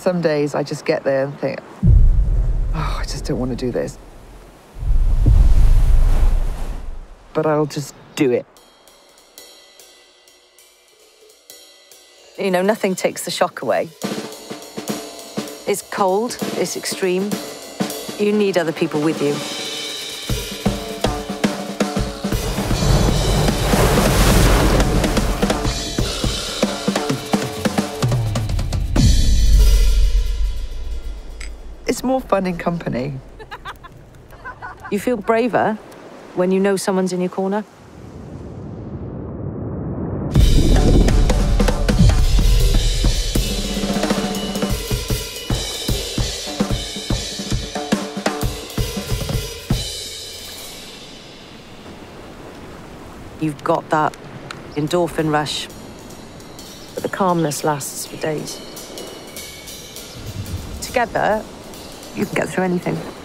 Some days I just get there and think, oh, I just don't want to do this. But I'll just do it. You know, nothing takes the shock away. It's cold, it's extreme. You need other people with you. It's more fun in company. You feel braver when you know someone's in your corner. You've got that endorphin rush, but the calmness lasts for days. Together, you can get through anything.